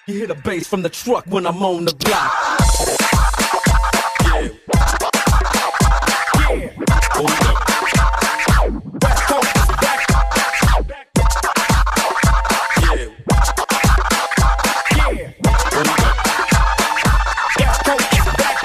You hear the bass from the truck when I'm on the block. Yeah. Yeah. Hold up. West Coast is back. Yeah. Yeah. Hold up. West Coast is back.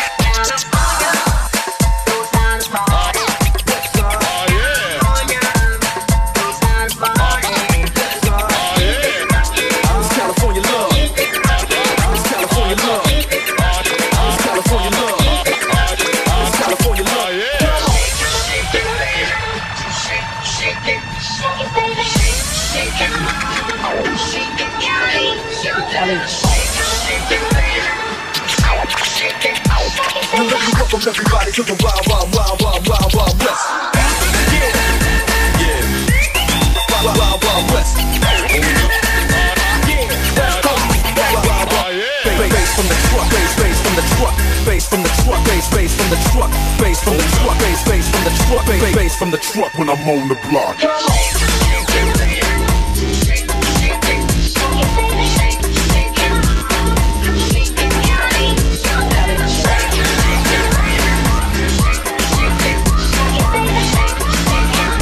Welcome everybody to the wild, wild, wild, wild, wild, wild west. Yeah, yeah. Wild, wild, wild west. Yeah, West Coast. Wild, wild, wild. Bass from the truck, bass from the truck, bass from the truck, bass from the truck, bass from the truck, bass from the truck, bass from the truck when I'm on the block.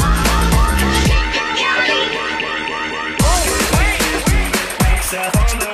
Yourself on the